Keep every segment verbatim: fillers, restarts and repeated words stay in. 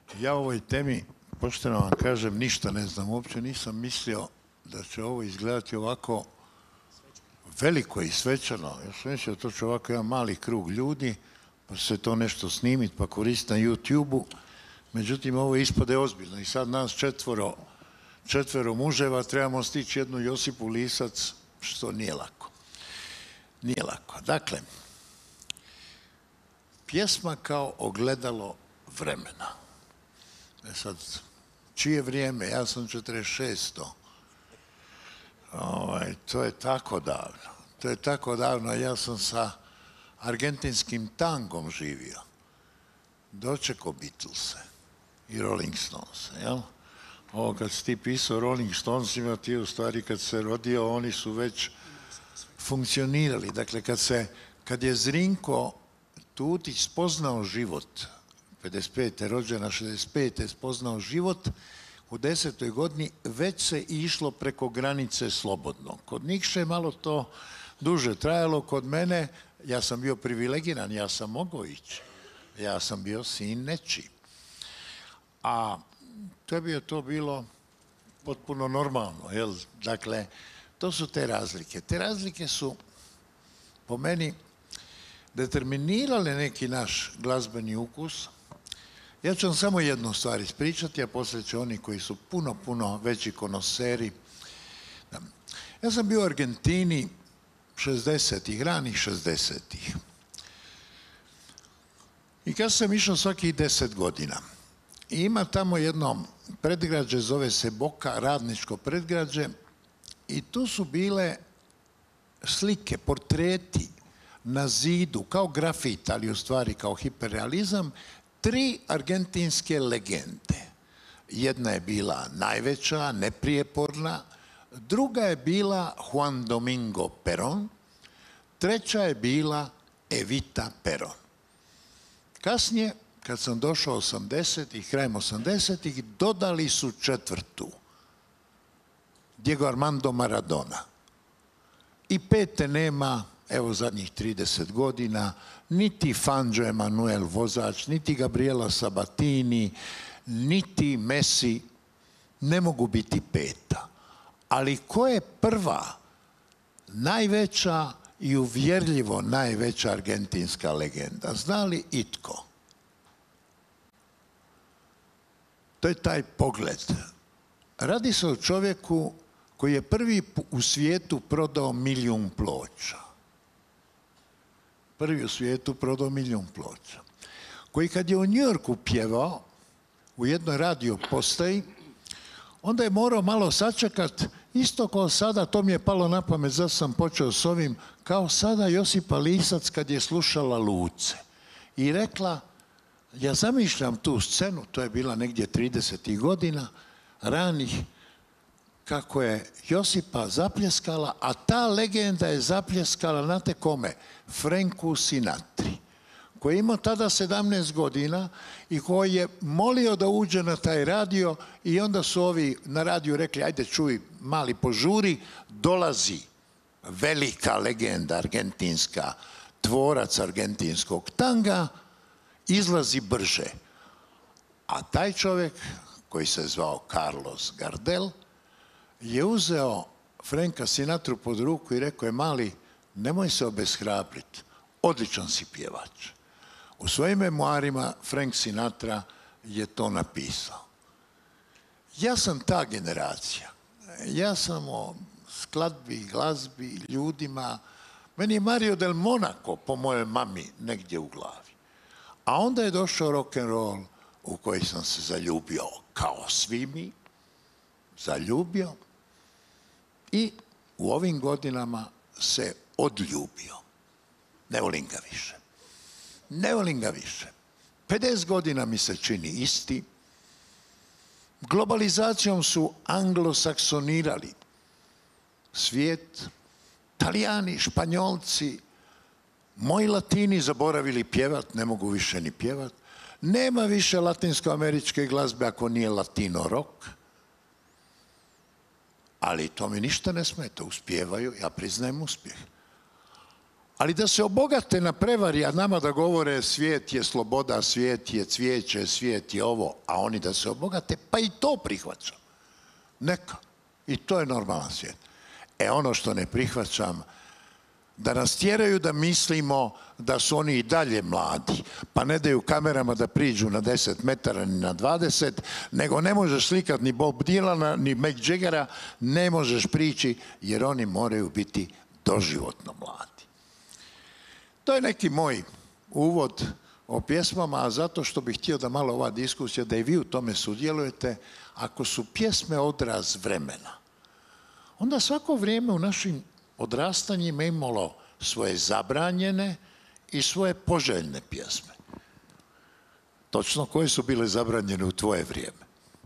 Ja o ovoj temi, pošteno vam kažem, ništa ne znam. Uopće nisam mislio da će ovo izgledati ovako veliko i svečano. Ja sam mislio da to će ovako jedan mali krug ljudi, pa će se to nešto snimiti, pa koristiti na YouTube-u. Međutim, ovo ispade ozbiljno. I sad nas četvoro, četvero muževa trebamo stići jednu Josipu Lisac, što nije lako. Nije lako. Dakle, pjesma kao ogledalo vremena. E sad, čije vrijeme? Ja sam četrdeset šesto. Ovaj, to je tako davno. To je tako davno. Ja sam sa argentinskim tangom živio. Dočekao Beatlese i Rolling Stones, jel? Ovo kad si ti pisao Rolling Stonesima, ti u stvari kad se rodio, oni su već funkcionirali. Dakle, kad, se, kad je Zrinko Tutić spoznao život, pedeset pete rođena, šezdeset pete spoznao život, u desetoj godini već se išlo preko granice slobodno. Kod Nikše je malo to duže trajalo, kod mene, ja sam bio privilegiran, ja sam mogao ići. Ja sam bio sin nečiji. A tebi je to bilo potpuno normalno, jel? Dakle, to su te razlike. Te razlike su, po meni, determinirale neki naš glazbeni ukus. Ja ću vam samo jednu stvar ispričati, a poslije će oni koji su puno, puno veći konoseri. Ja sam bio u Argentini šezdesetih, ranih šezdesetih. I kad sam išao svakih deset godina. I ima tamo jedno predgrađe, zove se Boka, radničko predgrađe, i tu su bile slike, portreti na zidu, kao grafit, ali u stvari kao hiperrealizam, tri argentinske legende. Jedna je bila najveća, neprijeporna, druga je bila Juan Domingo Perón, treća je bila Evita Perón. Kasnije, kad sam došao osamdesetih, krajem osamdesetih, dodali su četvrtu, Diego Armando Maradona. I pete nema, evo zadnjih trideset godina, niti Fangio Emanuel vozač, niti Gabriela Sabatini, niti Messi, ne mogu biti peta. Ali ko je prva, najveća i uvjerljivo najveća argentinska legenda? Zna li itko? To je taj pogled. Radi se o čovjeku koji je prvi u svijetu prodao milijun ploča. Prvi u svijetu prodao milijun ploča. Koji kad je u New Yorku pjevao, u jednoj radio postaji, onda je morao malo sačekat, isto kao sada, to mi je palo na pamet, zato sam počeo s ovim, kao sada Josipa Lisac kad je slušala Luce. I rekla, ja zamišljam tu scenu, to je bila negdje tridesetih godina, ranih, kako je Josipa zapljeskala, a ta legenda je zapljeskala, znate kome? Franku Sinatri, koji je imao tada sedamnaest godina i koji je molio da uđe na taj radio, i onda su ovi na radiju rekli, ajde čuj, mali požuri, dolazi velika legenda argentinska, tvorac argentinskog tanga, izlazi brže. A taj čovjek, koji se zvao Carlos Gardel, je uzeo Franka Sinatru pod ruku i rekao je, mali, nemoj se obeshrabriti, odličan si pjevač. U svojim memoarima Frank Sinatra je to napisao. Ja sam ta generacija. Ja sam o skladbi, glazbi, ljudima. Meni je Mario del Monaco, po mojoj mami, negdje u glavi. A onda je došao rock'n'roll u koji sam se zaljubio, kao svi mi, zaljubio, i u ovim godinama se odljubio. Ne volim ga više. Ne volim ga više. pedeset godina mi se čini isti. Globalizacijom su anglosaksonirali svijet, Talijani, Španjolci, moji Latini zaboravili pjevat, ne mogu više ni pjevat. Nema više latinsko-američke glazbe ako nije latino rock. Ali to mi ništa ne smeta, uspijevaju, ja priznajem uspjeh. Ali da se obogate na prevari, a nama da govore svijet je sloboda, svijet je cvijeće, svijet je ovo, a oni da se obogate, pa i to prihvaćam. Neka. I to je normalan svijet. E ono što ne prihvaćam, da nas tjeraju da mislimo da su oni i dalje mladi, pa ne daju kamerama da priđu na deset metara ni na dvadeset, nego ne možeš slikat ni Bob Dylana, ni Mick Jaggera, ne možeš prići jer oni moraju biti doživotno mladi. To je neki moj uvod o pjesmama, a zato što bih htio da malo ova diskusija, da i vi u tome sudjelujete, ako su pjesme odraz vremena, onda svako vrijeme u našim odrastanjima imalo svoje zabranjene i svoje poželjne pjesme. Točno koje su bile zabranjene u tvoje vrijeme?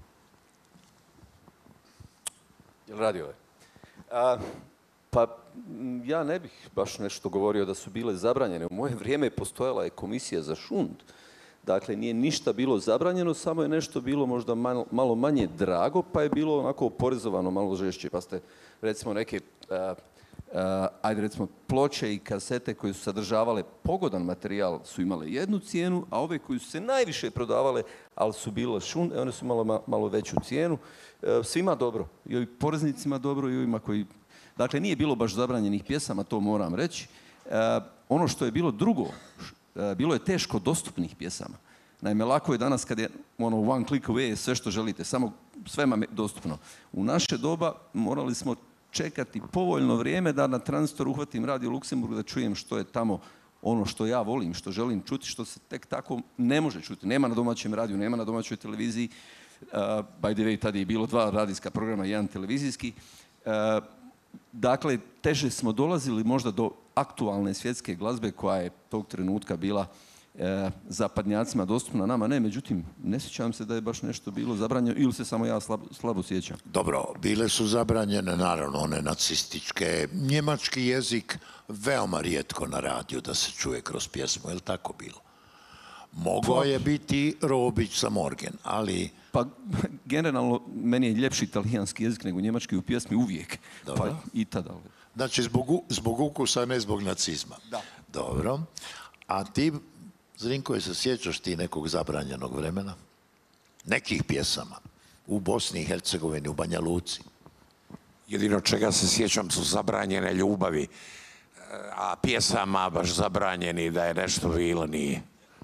Jel radi ovaj? A, pa ja ne bih baš nešto govorio da su bile zabranjene. U moje vrijeme postojala je komisija za šund. Dakle, nije ništa bilo zabranjeno, samo je nešto bilo možda malo, malo manje drago, pa je bilo onako oporezovano malo žešće. Pa ste, recimo, neke, uh, uh, ajde recimo, ploče i kasete koje su sadržavale pogodan materijal su imale jednu cijenu, a ove koje su se najviše prodavale, ali su bile šund, one su malo, malo veću cijenu. Uh, svima dobro, i ovim poreznicima dobro, i ovima koji... Dakle, nije bilo baš zabranjenih pjesama, to moram reći. Uh, ono što je bilo drugo, bilo je teško dostupnih pjesama. Naime, lako je danas kad je ono one click away sve što želite, samo sve vam je dostupno. U naše doba morali smo čekati povoljno vrijeme da na tranzistoru uhvatim Radio Luksemburg da čujem što je tamo ono što ja volim, što želim čuti, što se tek tako ne može čuti. Nema na domaćem radiju, nema na domaćoj televiziji. Uh, by the way, tada je bilo dva radijska programa, jedan televizijski. Uh, Dakle, teže smo dolazili možda do aktualne svjetske glazbe koja je tog trenutka bila e, zapadnjacima dostupna, nama ne. Međutim, ne sjećam se da je baš nešto bilo zabranjeno ili se samo ja slabo, slabo sjećam. Dobro, bile su zabranjene, naravno, one nacističke. Njemački jezik veoma rijetko na radiju da se čuje kroz pjesmu, je li tako bilo? Mogao je biti Robić sa Morgen, ali... Pa, generalno, meni je ljepši italijanski jezik nego njemački u pjesmi uvijek. Dobro. Pa i tada. Znači, zbog, zbog ukusa, ne zbog nacizma. Da. Dobro. A ti, Zrinko, se sjećaš ti nekog zabranjenog vremena? Nekih pjesama? U Bosni i Hercegovini, u Banja Luci? Jedino čega se sjećam su zabranjene ljubavi. A pjesama baš zabranjeni da je nešto bilo, nije.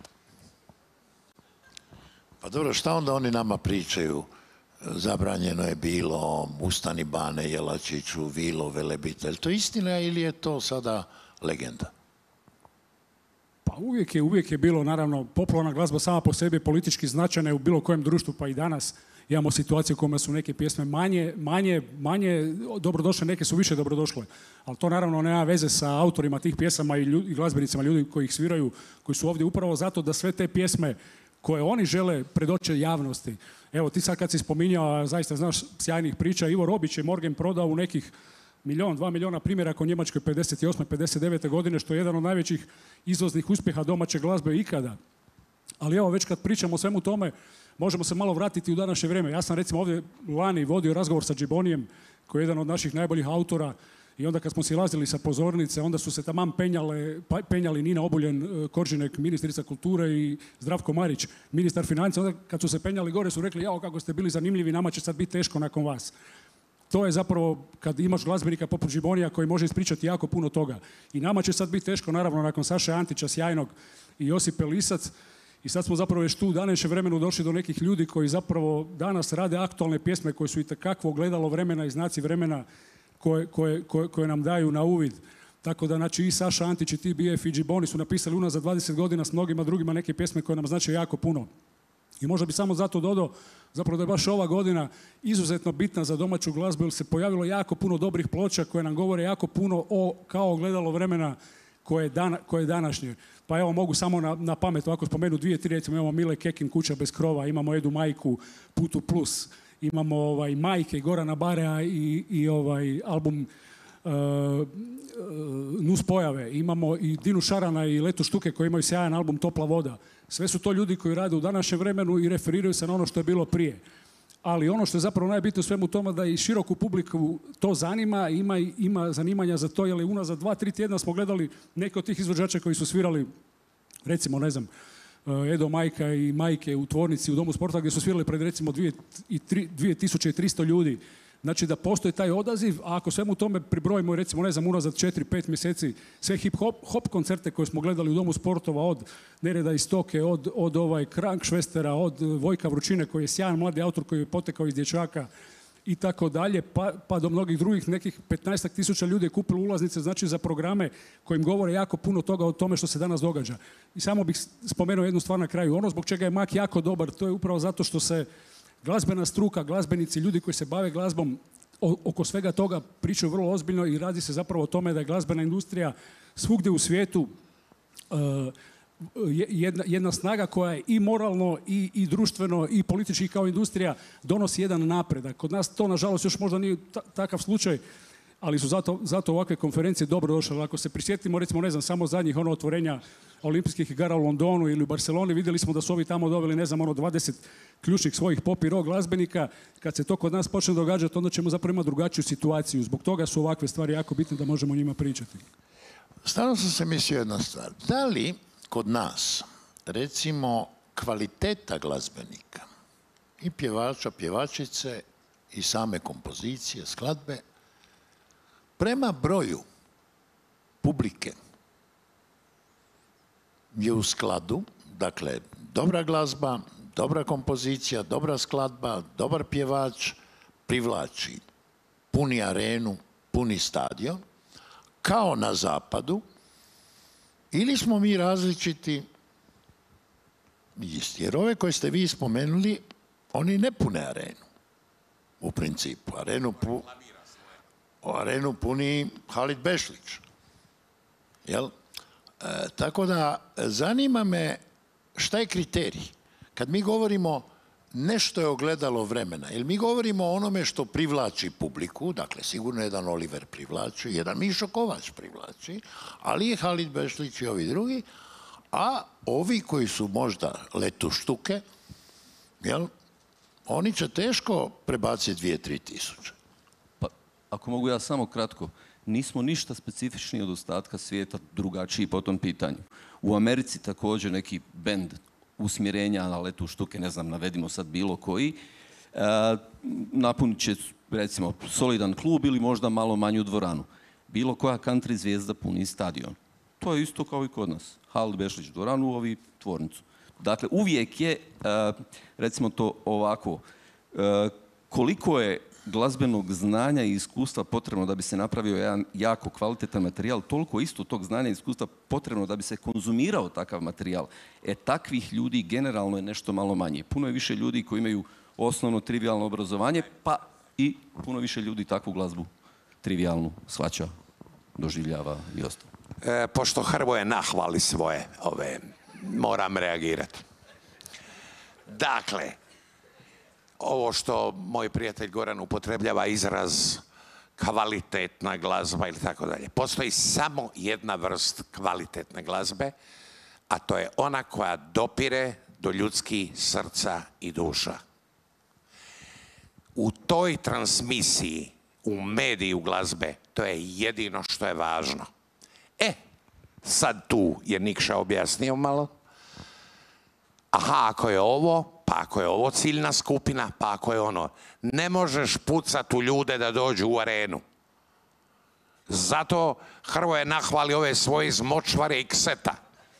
Pa dobro, šta onda oni nama pričaju? Zabranjeno je bilo, Ustani Bane Jelačiću, Vilo Velebita. Je li to istina ili je to sada legenda? Pa uvijek je, uvijek je bilo, naravno, popularna glazba sama po sebi politički značajna u bilo kojem društvu, pa i danas imamo situacije u kojima su neke pjesme manje, manje, manje dobrodošle, neke su više dobrodošle. Ali to naravno nema veze sa autorima tih pjesama i, ljudi, i glazbenicima, ljudi koji ih sviraju, koji su ovdje upravo zato da sve te pjesme koje oni žele predoče javnosti. Evo, ti sad kad si spominjao, zaista znaš sjajnih priča, Ivo Robić je Morgen prodao u nekih milijon, dva milijuna primjeraka u Njemačkoj pedeset osme pedeset devete godine, što je jedan od najvećih izvoznih uspjeha domaće glazbe ikada. Ali evo, već kad pričamo o svemu tome, možemo se malo vratiti u današnje vrijeme. Ja sam recimo ovdje lani vodio razgovor sa Džibonijem, koji je jedan od naših najboljih autora, i onda kad smo silazili sa pozornice, onda su se taman penjale, penjali Nina Obuljen Koržinek, ministrica kulture, i Zdravko Marić, ministar financija. Onda kad su se penjali gore su rekli, jao kako ste bili zanimljivi, nama će sad biti teško nakon vas. To je zapravo kad imaš glazbenika poput Džibonija koji može ispričati jako puno toga. I nama će sad biti teško, naravno, nakon Saše Antića sjajnog i Josipe Lisac. I sad smo zapravo još tu u današnjem vremenu došli do nekih ljudi koji zapravo danas rade aktualne pjesme koje su itekakvo ogledalo vremena i znaci vremena koje, koje, koje, koje nam daju na uvid. Tako da, znači, i Saša Antić i T B F i Džiboni su napisali unazad dvadeset godina s mnogima drugima neke pjesme koje nam znače jako puno. I možda bi samo zato dodao zapravo da je baš ova godina izuzetno bitna za domaću glazbu, jer se pojavilo jako puno dobrih ploča koje nam govore jako puno o kao ogledalo vremena koje je, dana, koje je današnje. Pa evo, mogu samo na, na pamet ovako spomenu dvije, tri, recimo imamo Mile Kekin, Kuća bez krova, imamo Edu Majku, Putu plus, imamo ovaj, Majke, Gorana Barea i, i ovaj album uh, uh, Nus pojave, imamo i Dinu Šarana i Letu Štuke koji imaju sjajan album Topla voda. Sve su to ljudi koji rade u današnjem vremenu i referiraju se na ono što je bilo prije. ali ono što je zapravo najbitnije u svemu tome da i široku publiku to zanima, ima, ima zanimanja za to, jer je unazad dva, tri tjedna smo gledali neke od tih izvođača koji su svirali, recimo, ne znam, Edo Majka i Majke u tvornici u Domu sporta gdje su svirali pred recimo dvije tisuće tristo ljudi. Znači da postoji taj odaziv, a ako svemu tome pribrojimo recimo, ne znam, unazad četiri pet mjeseci sve hip-hop hop koncerte koje smo gledali u Domu sportova, od Nereda iz Stoke, od, od ovaj Krankšvestera, od Vojka Vrućine koji je sjajan mladi autor koji je potekao iz dječaka i tako dalje, pa, pa do mnogih drugih, nekih petnaestak tisuća ljudi je kupilo ulaznice, znači za programe kojim govore jako puno toga o tome što se danas događa. I samo bih spomenuo jednu stvar na kraju. Ono zbog čega je Mak jako dobar, to je upravo zato što se glazbena struka, glazbenici, ljudi koji se bave glazbom oko svega toga pričaju vrlo ozbiljno i radi se zapravo o tome da je glazbena industrija svugdje u svijetu uh, jedna, jedna snaga koja je i moralno i, i društveno i politički kao industrija donosi jedan napredak. Kod nas to nažalost još možda nije ta, takav slučaj, ali su zato, zato ovakve konferencije dobro došle. Ako se prisjetimo, recimo, ne znam, samo zadnjih ono otvorenja olimpijskih igara u Londonu ili u Barceloni, vidjeli smo da su ovi tamo doveli, ne znam, ono dvadeset ključnih svojih pop i rock glazbenika. Kad se to kod nas počne događati, onda ćemo zapravo imati drugačiju situaciju. Zbog toga su ovakve stvari jako bitne da možemo o njima pričati. Stalno sam se mislio jedna stvar. Da li kod nas, recimo, kvaliteta glazbenika i pjevača, pjevačice i same kompozicije, skladbe, prema broju publike je u skladu, dakle, dobra glazba, dobra kompozicija, dobra skladba, dobar pjevač privlači puni arenu, puni stadion, kao na zapadu, ili smo mi različiti isti. Jer ove koje ste vi spomenuli, oni ne pune arenu, u principu. Arenu, pu, arenu puni Halid Bešlić. Jel? E, tako da, zanima me šta je kriterij. Kad mi govorimo nešto je ogledalo vremena, jer mi govorimo o onome što privlači publiku, dakle sigurno jedan Oliver privlači, jedan Mišo Kovač privlači, ali je Halid Bešlić i ovi drugi, a ovi koji su možda letuštuke, jel, oni će teško prebaciti dvije, tri tisuće. Pa, ako mogu ja samo kratko, nismo ništa specifični od ostatka svijeta drugačiji po tom pitanju. U Americi također neki bend usmjerenja na letu štuke, ne znam, navedimo sad bilo koji, e, napunit će, recimo, solidan klub ili možda malo manju dvoranu. Bilo koja country zvijezda puni stadion. To je isto kao i kod nas. Halid Bešlić dvoranu, ovi tvornicu. Dakle, uvijek je, e, recimo to ovako, e, koliko je glazbenog znanja i iskustva potrebno da bi se napravio jedan jako kvalitetan materijal, toliko isto tog znanja i iskustva potrebno da bi se konzumirao takav materijal. E, takvih ljudi generalno je nešto malo manje. Puno je više ljudi koji imaju osnovno trivijalno obrazovanje, pa i puno više ljudi takvu glazbu trivijalnu shvaća, doživljava i ostalo. E, pošto Hrvoje nahvali svoje, ove, moram reagirati. Dakle, ovo što moj prijatelj Goran upotrebljava izraz kvalitetna glazba ili tako dalje. Postoji samo jedna vrst kvalitetne glazbe, a to je ona koja dopire do ljudskih srca i duša. U toj transmisiji, u mediju glazbe, to je jedino što je važno. E, sad tu je Nikša objasnio malo. Aha, ako je ovo, pa ako je ovo ciljna skupina, pa ako je ono. Ne možeš pucati u ljude da dođu u arenu. Zato Hrvoje nahvali ove svoje iz močvare i kseta.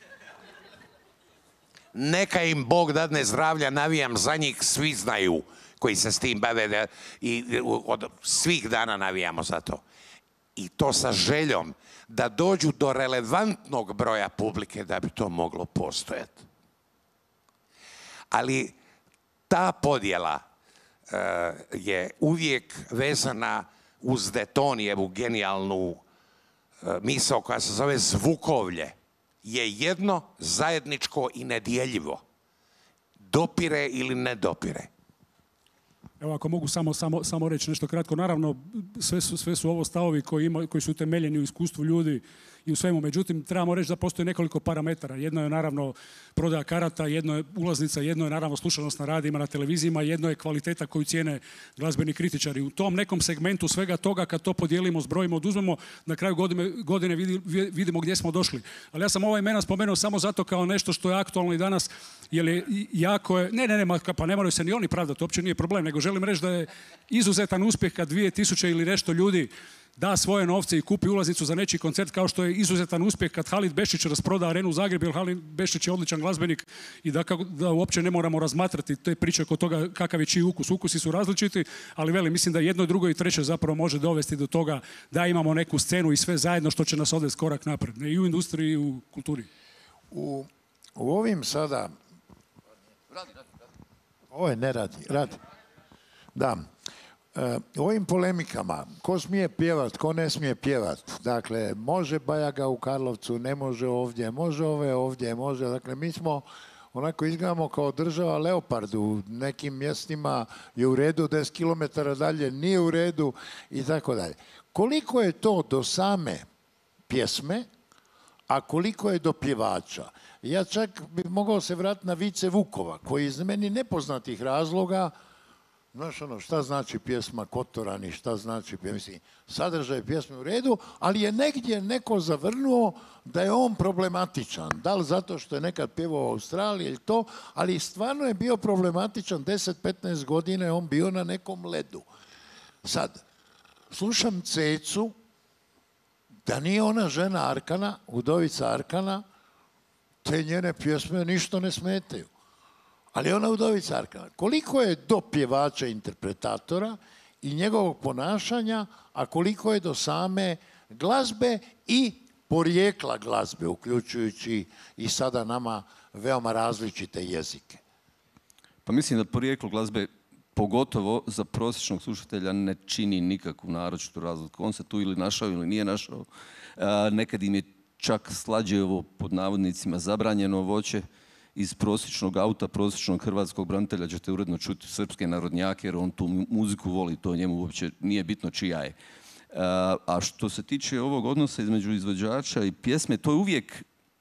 Neka im Bog dadne zdravlja, navijam za njih, svi znaju koji se s tim bave da, i od svih dana navijamo za to. I to sa željom da dođu do relevantnog broja publike da bi to moglo postojati. Ali ta podjela uh, je uvijek vezana uz Detonijevu genijalnu uh, misao koja se zove zvukovlje. Je jedno, zajedničko i nedjeljivo. Dopire ili ne dopire. Evo, ako mogu samo, samo, samo reći nešto kratko. Naravno, sve su, sve su ovo stavovi koji, ima, koji su utemeljeni u iskustvu ljudi i u svemu. Međutim, trebamo reći da postoji nekoliko parametara. Jedno je naravno prodaja karata, jedno je ulaznica, jedno je naravno slušanost na radijima, na televizijama, jedno je kvaliteta koju cijene glazbeni kritičari. U tom nekom segmentu svega toga, kad to podijelimo, zbrojimo, oduzmemo, na kraju godine, godine vidimo gdje smo došli. Ali ja sam ova imena spomenuo samo zato kao nešto što je aktualno i danas, jer je jako je, ne, ne, ne, pa ne moraju se ni oni pravdati, uopće nije problem, nego želim reći da je izuzetan uspjeh kad dvije tisuće ili nešto ljudi da svoje novce i kupi ulaznicu za nečiji koncert, kao što je izuzetan uspjeh kad Halid Bešić rasproda arenu u Zagrebu, jer Halid Bešić je odličan glazbenik i da, da uopće ne moramo razmatrati te priče oko toga kakav je čiji ukus. Ukusi su različiti, ali veli, mislim da jedno, drugo i treće zapravo može dovesti do toga da imamo neku scenu i sve zajedno što će nas odvesti korak napred, i u industriji i u kulturi. U, u ovim sada... Radi, radi, radi. Ovo je ne radi, radi. Da. U ovim polemikama, ko smije pjevat, ko ne smije pjevat, dakle, može Bajaga u Karlovcu, ne može ovdje, može ove ovdje, može, dakle, mi smo onako izgledamo kao država Leopard, u nekim mjestima je u redu, deset kilometara dalje nije u redu i tako dalje. Koliko je to do same pjesme, a koliko je do pjevača? Ja čak bi mogao se vratiti na Vice Vukova, koji iz meni nepoznatih razloga, znaš ono, šta znači pjesma Kotorani, šta znači, mislim, sadržaj pjesme u redu, ali je negdje neko zavrnuo da je on problematičan. Da li zato što je nekad pjevao u Australiji ili to, ali stvarno je bio problematičan, deset petnaest godina je on bio na nekom ledu. Sad, slušam Cecu, da nije ona žena Arkana, udovica Arkana, te njene pjesme ništa ne smetaju. Ali ona udovica Arkana. Koliko je do pjevača interpretatora i njegovog ponašanja, a koliko je do same glazbe i porijekla glazbe, uključujući i sada nama veoma različite jezike? Pa mislim da porijeklo glazbe, pogotovo za prosječnog slušatelja, ne čini nikakvu naročitu razliku. On se tu ili našao ili nije našao. Nekad im je čak slađe ovo, pod navodnicima, zabranjeno voće. Iz prosječnog auta, prosječnog hrvatskog branitelja ćete uredno čuti srpske narodnjake, jer on tu muziku voli, to njemu uopće nije bitno čija je. A što se tiče ovog odnosa između izvođača i pjesme, to je uvijek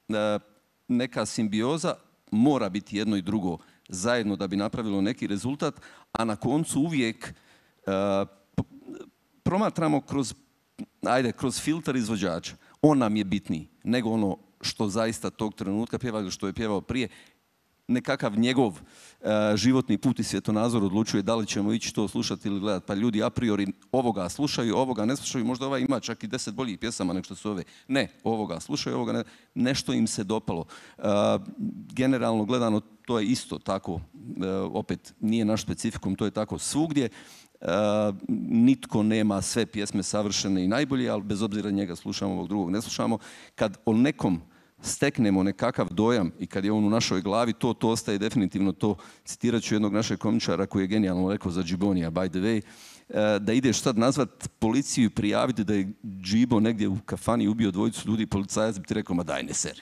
neka simbioza, mora biti jedno i drugo zajedno da bi napravilo neki rezultat, a na koncu uvijek promatramo kroz, ajde, kroz filter izvođača. On nam je bitniji nego ono što zaista tog trenutka pjeva ili što je pjevao prije. Nekakav njegov uh, životni put i svjetonazor odlučuje da li ćemo ići to slušati ili gledati. Pa ljudi a priori ovoga slušaju, ovoga ne slušaju. Možda ovaj ima čak i deset boljih pjesama nego što su ove. Ne, ovoga slušaju, ovoga ne. Nešto im se dopalo. Uh, generalno gledano to je isto tako. Uh, opet nije naš specifikum, to je tako svugdje. Uh, nitko nema sve pjesme savršene i najbolje, ali bez obzira njega slušamo, ovog drugog ne slušamo. Kad o nekom steknemo nekakav dojam i kad je on u našoj glavi, to, to ostaje definitivno to. Citirat ću jednog našeg komičara koji je genijalno rekao za Džibonija, by the way, uh, da ideš sad nazvat policiju i prijaviti da je Džibo negdje u kafani ubio dvojicu ljudi, policajac bi ti rekao, ma daj ne seri.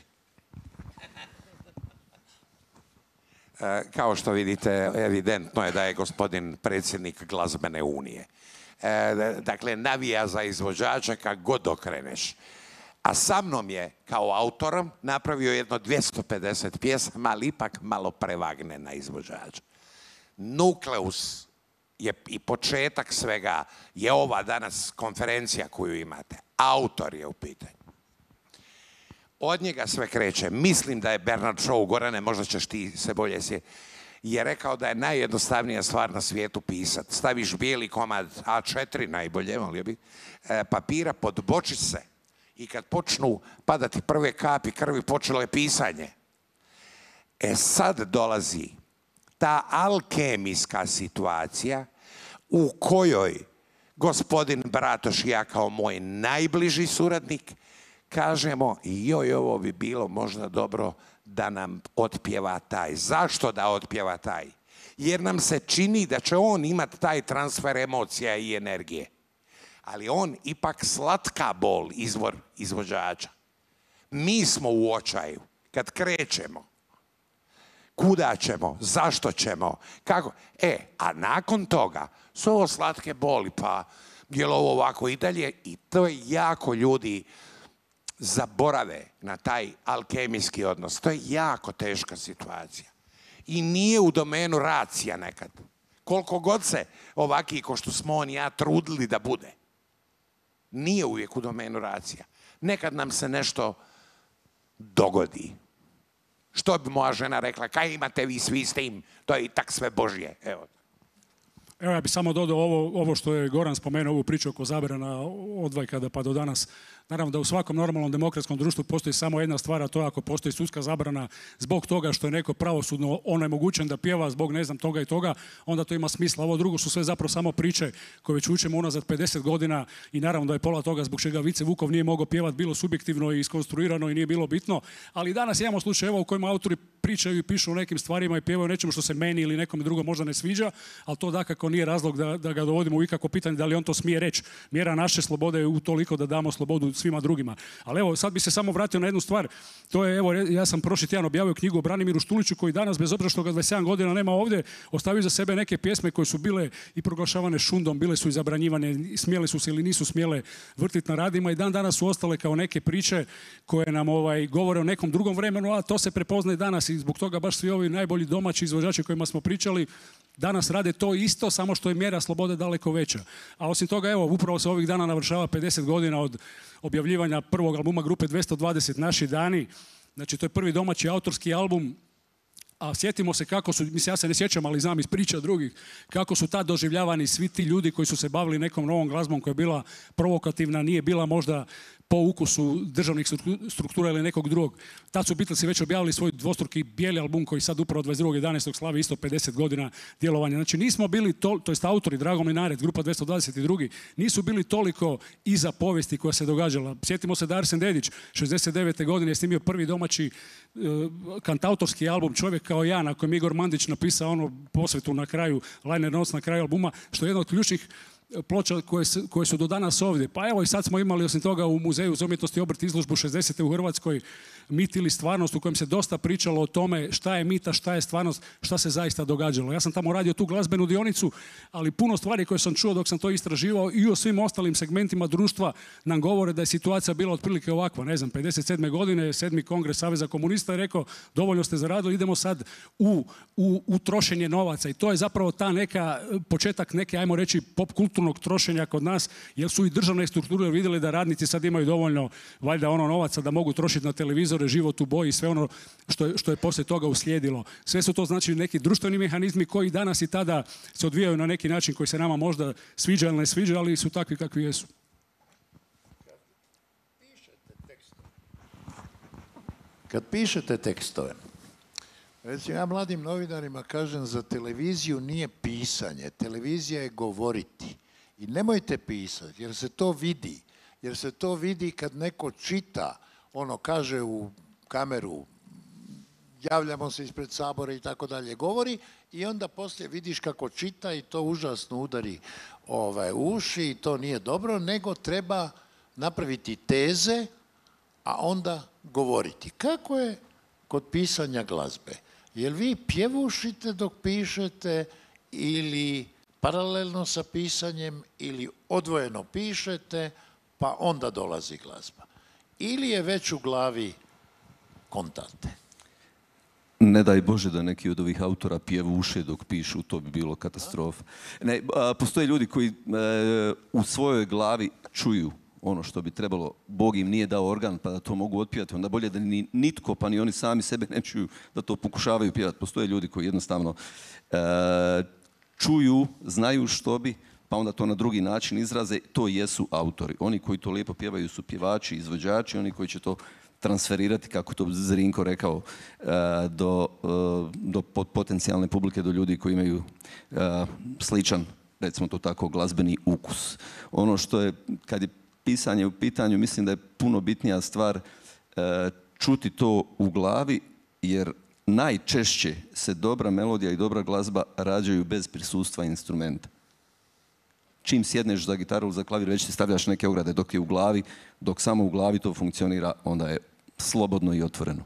Kao što vidite, evidentno je da je gospodin predsjednik Glazbene unije. Dakle, navija za izvođača kako god okreneš. A sa mnom je, kao autorom, napravio jedno dvjesto pedeset pjesama, ali ipak malo prevagne na izvođača. Nukleus je i početak svega, je ova danas konferencija koju imate. Autor je u pitanju. Od njega sve kreće. Mislim da je Bernard Shaw, Gorane, možda ćeš ti se bolje sjetiti, je rekao da je najjednostavnija stvar na svijetu pisat. Staviš bijeli komad A četiri, najbolje, molio bi, papira pod bočice i kad počnu padati prve kapi krvi, počelo je pisanje. E sad dolazi ta alkemijska situacija u kojoj gospodin Bratoš i ja kao moj najbliži suradnik kažemo, joj, ovo bi bilo možda dobro da nam otpjeva taj. Zašto da otpjeva taj? Jer nam se čini da će on imati taj transfer emocija i energije. Ali on ipak slatka bol, izvor izvođača. Mi smo u očaju kad krećemo. Kuda ćemo? Zašto ćemo? Kako? E, a nakon toga su ovo slatke boli, pa je li ovo ovako i dalje? I to je jako ljudi zaborave na taj alkemijski odnos. To je jako teška situacija. I nije u domenu racija nekad. Koliko god se ovaki ko što smo on i ja trudili da bude. Nije uvijek u domenu racija. Nekad nam se nešto dogodi. Što bi moja žena rekla, kaj imate vi svi s tim? To je i tak sve Božje. Evo. Evo ja bih samo dodao ovo, ovo što je Goran spomenuo, ovu priču oko zabrana odvajkada pa do danas. Naravno da u svakom normalnom demokratskom društvu postoji samo jedna stvar, a to je ako postoji sudska zabrana zbog toga što je neko pravosudno onemogućen da pjeva zbog ne znam toga i toga, onda to ima smisla. Ovo drugo su sve zapravo samo priče koje već učimo unazad pedeset godina i naravno da je pola toga zbog čega Vice Vukov nije mogao pjevati bilo subjektivno i iskonstruirano i nije bilo bitno, ali danas imamo slučajeva u kojima autori pričaju i pišu o nekim stvarima i pjevaju nečemu što se meni ili nekom drugom možda ne sviđa, ali to dakako nije razlog da, da ga dovodimo u ikakvo pitanje da li on to smije reći. Mjera naše slobode je utoliko da damo slobodu svima drugima. Ali evo, sad bi se samo vratio na jednu stvar. To je, evo, ja sam prošli tjedan objavio knjigu o Branimiru Štuliću koji danas, bez obzira što ga dvadeset sedam godina nema ovdje, ostavio za sebe neke pjesme koje su bile i proglašavane šundom, bile su i zabranjivane, smjele su se ili nisu smjele vrtiti na radima i dan danas su ostale kao neke priče koje nam ovaj, govore o nekom drugom vremenu, a to se prepoznaje danas i zbog toga baš svi ovi najbolji domaći izvođači o kojima smo pričali danas rade to isto, samo što je mjera slobode daleko veća. A osim toga, evo, upravo se ovih dana navršava pedeset godina od objavljivanja prvog albuma grupe dvjesto dvadeset Naši dani. Znači, to je prvi domaći autorski album, a sjetimo se kako su, mislim ja se ne sjećam, ali znam iz priča drugih, kako su tad doživljavani svi ti ljudi koji su se bavili nekom novom glazbom koja je bila provokativna, nije bila možda po ukusu državnih struktura ili nekog drugog. Tad su Beatlesi već objavili svoj dvostruki bijeli album koji sad upravo dvadeset drugog jedanaestog slavi isto pedeset godina djelovanja. Znači nismo bili, to, to jest autori, Dragomir Nared, grupa dvjesto dvadeset dva, nisu bili toliko iza povijesti koja se događala. Sjetimo se da Arsen Dedić šezdeset devete godine je snimio prvi domaći uh, kantautorski album Čovjek kao ja, na kojem Igor Mandić napisao ono posvetu na kraju, liner notes na kraju albuma, što je jedno od ključnih ploča koje su, koje su do danas ovdje. Pa evo i sad smo imali osim toga u Muzeju za umjetnost i obrt izložbu šezdesete u Hrvatskoj Mit ili stvarnost u kojem se dosta pričalo o tome šta je mit, a šta je stvarnost, šta se zaista događalo. Ja sam tamo radio tu glazbenu dionicu, ali puno stvari koje sam čuo dok sam to istraživao i o svim ostalim segmentima društva nam govore da je situacija bila otprilike ovakva. Ne znam, pedeset sedme godine, sedmi kongres Saveza komunista je rekao dovoljno ste zaradili, idemo sad u, u, u trošenje novaca i to je zapravo ta neka, početak neke, ajmo reći, pop kulturnog trošenja kod nas, jer su i državne strukture vidjeli da radnici sad imaju dovoljno valjda ono novaca da mogu trošiti na televizore, život u boji i sve ono što je, što je poslije toga uslijedilo. Sve su to znači neki društveni mehanizmi koji danas i tada se odvijaju na neki način koji se nama možda sviđa ili ne sviđa, ali su takvi kakvi jesu. Kad pišete tekstove, recimo ja mladim novinarima kažem za televiziju nije pisanje, televizija je govoriti. I nemojte pisati jer se to vidi, jer se to vidi kad neko čita, ono kaže u kameru, javljamo se ispred Sabora i tako dalje, govori i onda poslije vidiš kako čita i to užasno udari ovaj, uši i to nije dobro, nego treba napraviti teze, a onda govoriti. Kako je kod pisanja glazbe? Jel vi pjevušite dok pišete ili paralelno sa pisanjem ili odvojeno pišete pa onda dolazi glazba? Ili je već u glavi kontate? Ne daj Bože da neki od ovih autora pjevuše dok pišu, to bi bilo katastrofa. Ne, a, postoje ljudi koji e, u svojoj glavi čuju ono što bi trebalo. Bog im nije dao organ pa da to mogu otpjevati. Onda bolje da ni nitko, pa ni oni sami sebe ne čuju da to pokušavaju pjevati. Postoje ljudi koji jednostavno e, čuju, znaju što bi, pa onda to na drugi način izraze. To jesu autori. Oni koji to lijepo pjevaju su pjevači, izvođači, oni koji će to transferirati, kako to Zrinko rekao, do, do potencijalne publike, do ljudi koji imaju sličan, recimo to tako, glazbeni ukus. Ono što je, kad je pisanje u pitanju, mislim da je puno bitnija stvar čuti to u glavi, jer najčešće se dobra melodija i dobra glazba rađaju bez prisustva instrumenta. Čim sjedneš za gitaru ili za klavir, već ti stavljaš neke ograde. Dok je u glavi, dok samo u glavi to funkcionira, onda je slobodno i otvoreno.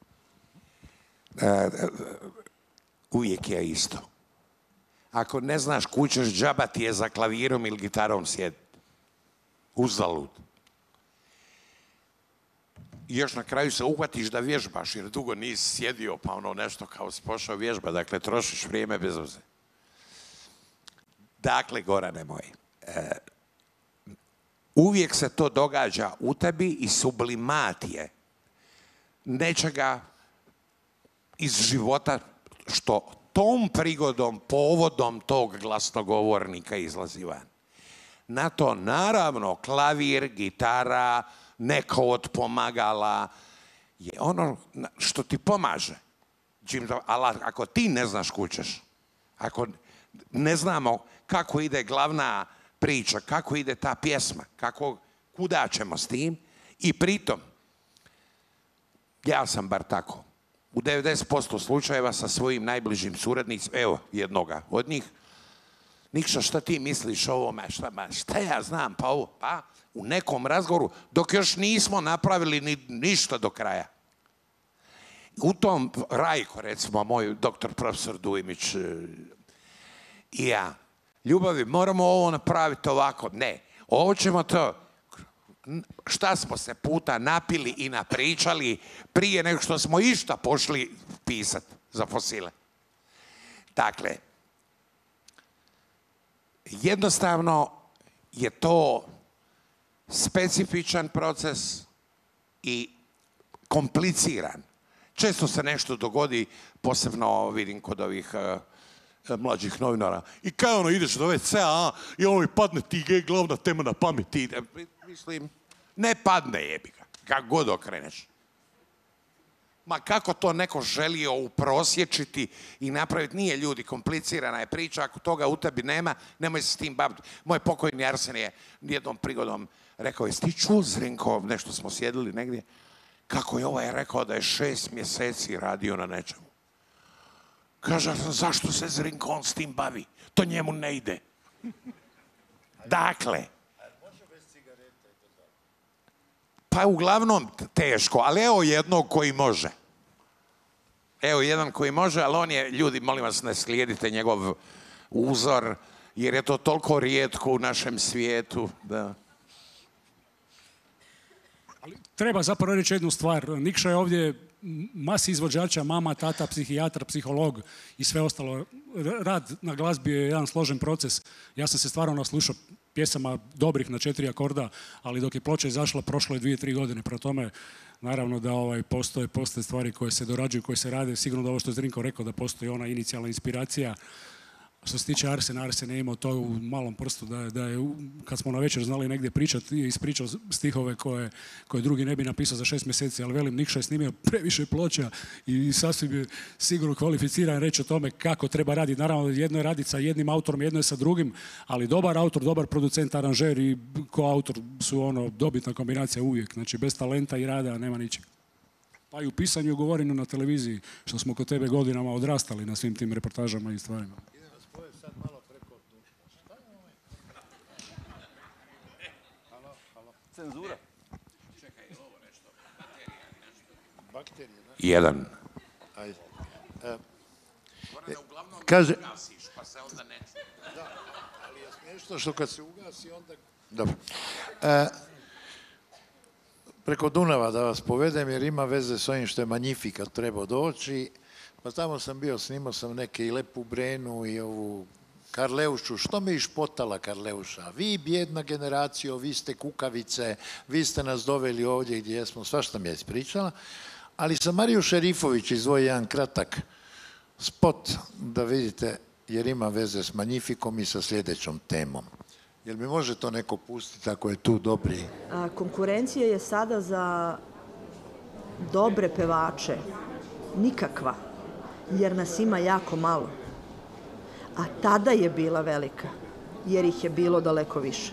E, uvijek je isto. Ako ne znaš kućeš, džaba ti je za klavirom ili gitarom sjedi. Uzalud. i još na kraju se uhvatiš da vježbaš, jer dugo nisi sjedio, pa ono nešto kao si pošao vježba, dakle, trošiš vrijeme bez obzira. Dakle, Gorane moj, e, uvijek se to događa u tebi i sublimat je nečega iz života što tom prigodom, povodom tog glasnogovornika izlazi van. Na to naravno klavir, gitara, neko od pomagala je ono što ti pomaže. Ali ako ti ne znaš kućeš, ako ne znamo kako ide glavna priča, kako ide ta pjesma, kako, kuda ćemo s tim, i pritom, ja sam bar tako, u devedeset posto slučajeva sa svojim najbližim suradnicima, evo jednoga od njih, Nikša, šta ti misliš o ovome, šta, šta ja znam, pa ovo, pa u nekom razgovoru, dok još nismo napravili ni, ništa do kraja. U tom Rajko, recimo, moj doktor profesor Dujmić i ja, Ljubavi, moramo ovo napraviti ovako. Ne, ovo ćemo to, šta smo se puta napili i napričali prije nego što smo išta pošli pisati za fosile. Dakle, jednostavno je to specifičan proces i kompliciran. Često se nešto dogodi, posebno vidim kod ovih uh, mlađih novinara. I kaj ono, ideš do ve cea i ono mi padne ti je glavna tema na pamet. Ide. Mislim, ne padne jebi ga, kako god okreneš. Ma kako to neko želio uprosječiti i napraviti, nije ljudi, komplicirana je priča, ako toga u tebi nema, nemoj se s tim baviti. Moj pokojni Arsen je jednom prigodom rekao, jesi ti čuo Zrinkov, nešto smo sjedili negdje, kako je ovaj rekao da je šest mjeseci radio na nečemu. Kaže, zašto se Zrinkon s tim bavi? To njemu ne ide. Dakle, pa uglavnom teško, ali evo jednog koji može. Evo jedan koji može, ali on je, ljudi, molim vas, ne slijedite njegov uzor, jer je to toliko rijetko u našem svijetu. Da. Ali treba zapravo reći jednu stvar. Nikša je ovdje masi izvođača, mama, tata, psihijatar, psiholog i sve ostalo. Rad na glazbi je jedan složen proces. Ja sam se stvarno naslušao pjesama dobrih na četiri akorda, ali dok je ploča izašla, prošlo je dvije, tri godine. Prema tome, naravno da ovaj, postoje, postoje stvari koje se dorađuju, koje se rade. Sigurno da ovo što je Zrinko rekao, da postoji ona inicijalna inspiracija. Što se tiče Arsena, Arsen je imao to u malom prstu, da je, da je kad smo na večer znali negdje pričati, je ispričao stihove koje, koje drugi ne bi napisao za šest mjeseci, ali velim, Nikša je snimio previše ploča i sasvim je sigurno kvalificiran reći o tome kako treba raditi. Naravno, jedno je raditi sa jednim autorom, jedno je sa drugim, ali dobar autor, dobar producent, aranžer i koautor su ono dobitna kombinacija uvijek. Znači, bez talenta i rada nema ničeg. Pa i u pisanju i govorenju na televiziji, što smo kod tebe godinama odrastali na svim tim reportažama i stvarima. Cenzura. Čekaj, ovo nešto. Bakterije, nešto. Jedan. Ajde. E, e, uglavnom kaže, ugasiš, pa se onda ne... Da, ali je smiješno što kad se ugasi, onda... Dobro. E, preko Dunava da vas povedem, jer ima veze s ovim što je Magnificat trebao doći. Pa tamo sam bio, snimao sam neke i Lepu Brenu i ovu Karleušu. Što me išpotala Karleuša? Vi, bjedna generacija, vi ste kukavice, vi ste nas doveli ovdje gdje jesmo, svašta mi je ispričala. Ali sam Mariju Šerifović izdvojio jedan kratak spot da vidite, jer ima veze s Magnificom i sa sljedećom temom. Jel mi može to neko pustiti ako je tu dobri? A, konkurencija je sada za dobre pevače nikakva, jer nas ima jako malo. A tada je bila velika, jer ih je bilo daleko više.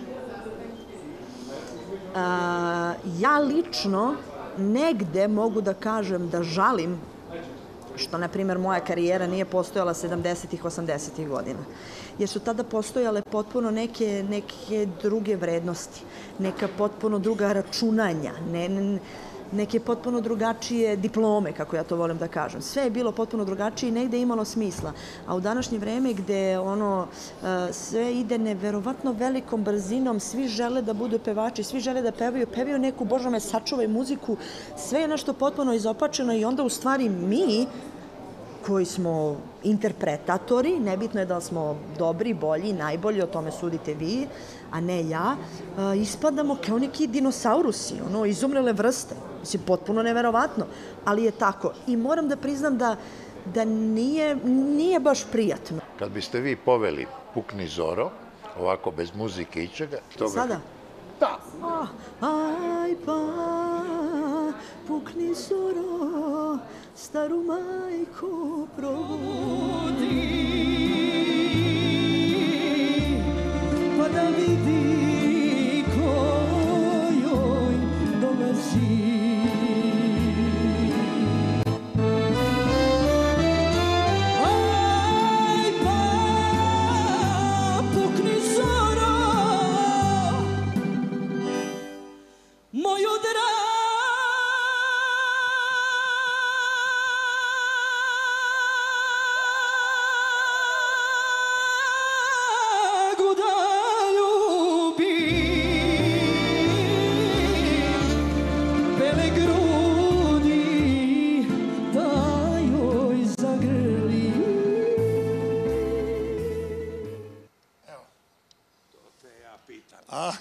A, ja lično negde mogu da kažem da žalim što, na primjer, moja karijera nije postojala sedamdesetih, osamdesetih godina. Jer su tada postojale potpuno neke, neke druge vrednosti, neka potpuno druga računanja. Ne, ne, neke potpuno drugačije diplome, kako ja to volim da kažem. Sve je bilo potpuno drugačije i negde imalo smisla. A u današnje vreme gde ono, sve ide neverovatno velikom brzinom, svi žele da budu pevači, svi žele da pevaju, pevaju neku, Bože me sačuvaj, muziku, sve je nešto potpuno izopačeno i onda u stvari mi, koji smo interpretatori, nebitno je da smo dobri, bolji, najbolji, o tome sudite vi, a ne ja, ispadamo kao neki dinosaurusi, ono, izumrele vrste. Mislim, potpuno neverovatno, ali je tako. I moram da priznam da, da nije, nije baš prijatno. Kad biste vi poveli Pukni Zoro, ovako bez muzike i čega... Toga... Sada? Da. Ah, aj pa, pukni Zoro, staru majku probudi, pa da vidi ko joj dolazi. Aj pa, pukni Zoro, moju dragu da ljubi, bele grudi da joj zagrli. Evo. To te ja pitam. A?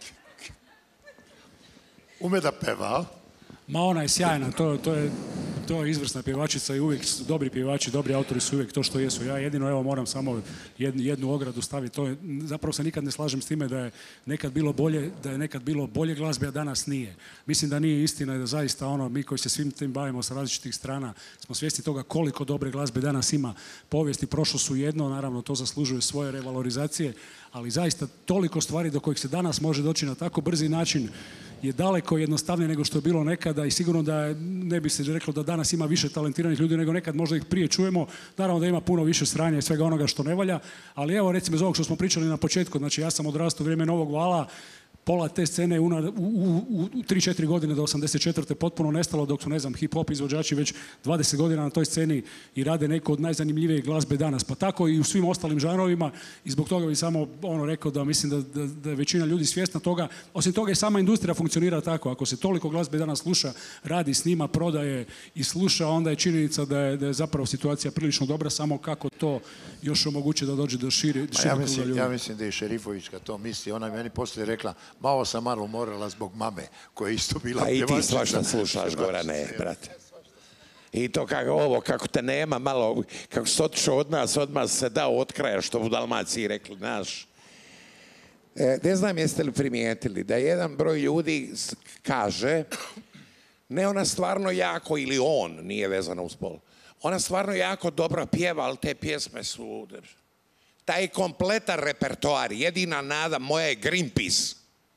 Ume da peva? Ma ona je sjajna, to, to, je, to je izvrsna pjevačica i uvijek su dobri pjevači, dobri autori su uvijek to što jesu. Ja jedino evo moram samo jednu, jednu ogradu staviti. To je, zapravo se nikad ne slažem s time da je nekad bilo bolje, da je nekad bilo bolje glazbe, a danas nije. Mislim da nije istina i da zaista ono, mi koji se svim tim bavimo sa različitih strana smo svjesni toga koliko dobre glazbe danas ima. Povijest i prošlost su jedno, naravno to zaslužuje svoje revalorizacije, ali zaista toliko stvari do kojih se danas može doći na tako brzi način je daleko jednostavnije nego što je bilo nekada i sigurno da ne bi se reklo da danas ima više talentiranih ljudi nego nekad, možda ih prije čujemo. Naravno da ima puno više sranja i svega onoga što ne valja, ali evo recimo iz ovog što smo pričali na početku, znači ja sam odrastao u vrijeme Novog vala, pola te scene u, u, u tri četiri godine do osamdeset četvrte potpuno nestalo, dok su, ne znam, hip-hop izvođači već dvadeset godina na toj sceni i rade neko od najzanimljivijih glazbe danas. Pa tako i u svim ostalim žanrovima i zbog toga bih samo ono rekao da mislim da, da, da je većina ljudi svjesna toga. Osim toga i sama industrija funkcionira tako. Ako se toliko glazbe danas sluša, radi, snima, prodaje i sluša, onda je činjenica da je, da je zapravo situacija prilično dobra, samo kako to još omogući da dođe do šire, šire ja kruga mislim, ljudi. ja mislim da je Šerifovićka to misli. Ona je meni poslije rekla, malo sam malo morala zbog mame, koja je isto bila pjevačica. A i ti svašta slušaš, Gorane, brate. I to kako ovo, kako te nema, malo, kako se otišao od nas, odmah se dao od kraja, što u Dalmaciji rekli, naš. E, ne znam jeste li primijetili da jedan broj ljudi kaže, ne ona stvarno jako, ili on, nije vezano uz pol, ona stvarno jako dobro pjeva, ali te pjesme su... Taj kompletan repertoar, jedina nada moja je Greenpeace.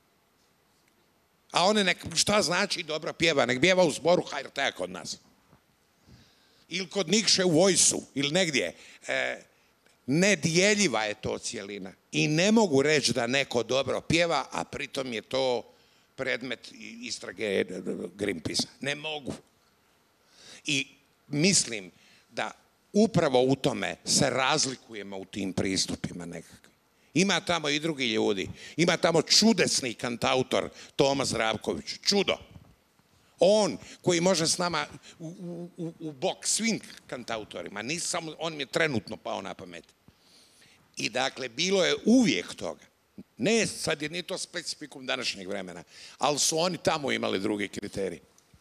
A one nek, šta znači dobro pjeva? Nek pjeva u zboru H R T-a kod nas. Ili kod Nikše u Vojsu, ili negdje. E, nedjeljiva je to cijelina. I ne mogu reći da neko dobro pjeva, a pritom je to predmet istrage Greenpeace-a. Ne mogu. I mislim da upravo u tome se razlikujemo u tim pristupima nekakvim. Ima tamo i drugi ljudi. Ima tamo čudesni kantautor Toma Zdravković. Čudo. On koji može s nama u, u, u bok svim kantautorima. Nisam, on mi je trenutno pao na pamet. I dakle, bilo je uvijek toga. Ne, sad je nije to specifikum današnjeg vremena, ali su oni tamo imali drugi kriterij.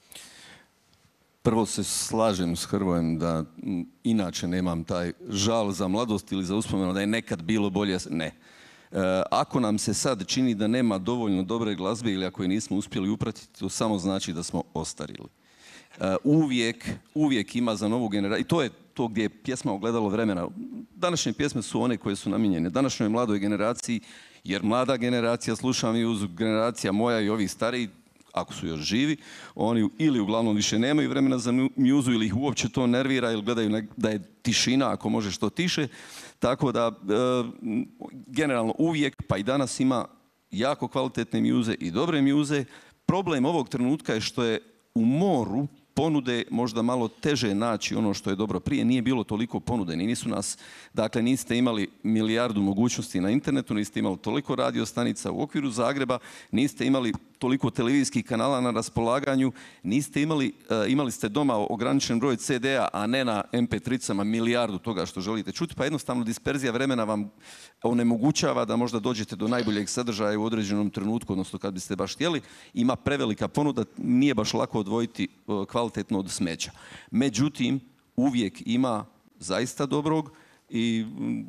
Prvo se slažem s Hrvojem da m, inače nemam taj žal za mladost ili za uspomenu da je nekad bilo bolje. Ne. E, ako nam se sad čini da nema dovoljno dobre glazbe ili ako je nismo uspjeli upratiti, to samo znači da smo ostarili. E, uvijek, uvijek ima za novu generaciju, i to je to gdje je pjesma ogledalo vremena. Današnje pjesme su one koje su namijenjene današnjoj mladoj generaciji, jer mlada generacija, slušam i uz generacija moja i ovih stariji, ako su još živi, oni ili uglavnom više nemaju vremena za mjuzu ili ih uopće to nervira ili gledaju da je tišina ako može što tiše. Tako da, e, generalno uvijek, pa i danas ima jako kvalitetne mjuze i dobre mjuze. Problem ovog trenutka je što je u moru ponude možda malo teže naći ono što je dobro. Prije nije bilo toliko ponude, nisu nas, dakle niste imali milijardu mogućnosti na internetu, niste imali toliko radio stanica u okviru Zagreba, niste imali toliko televizijskih kanala na raspolaganju, niste imali, uh, imali ste doma ograničen broj ce de a, a ne na em pe tricama milijardu toga što želite čuti, pa jednostavno disperzija vremena vam onemogućava da možda dođete do najboljeg sadržaja u određenom trenutku, odnosno kad biste baš htjeli. Ima prevelika ponuda, nije baš lako odvojiti uh, kvalitetno od smeća. Međutim, uvijek ima zaista dobrog i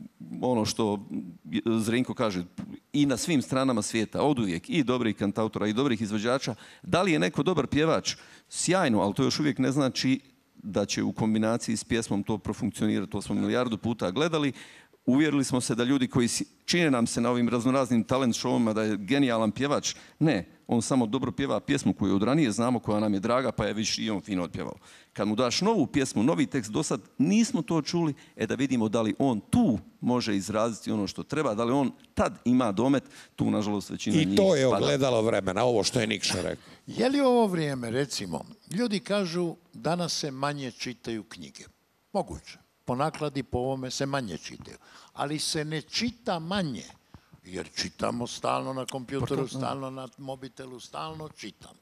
ono što Zrinko kaže, i na svim stranama svijeta, oduvijek i dobrih kantautora i dobrih izvođača. Da li je neko dobar pjevač? Sjajno, ali to još uvijek ne znači da će u kombinaciji s pjesmom to profunkcionirati. To smo milijardu puta gledali. Uvjerili smo se da ljudi koji čine nam se na ovim raznoraznim talent showima da je genijalan pjevač. Ne, on samo dobro pjeva pjesmu koju od ranije znamo, koja nam je draga, pa je više i on fino otpjevao. Kad mu daš novu pjesmu, novi tekst, do sad nismo to čuli, e da vidimo da li on tu može izraziti ono što treba, da li on tad ima domet, tu nažalost većina njih I to je pada. ogledalo vremena, ovo što je Nikša rekao. Je li ovo vrijeme, recimo, ljudi kažu danas se manje čitaju knjige. Moguće. Po nakladi, po ovome se manje čitaju. Ali se ne čita manje, jer čitamo stalno na kompjuteru, stalno na mobitelu, stalno čitamo.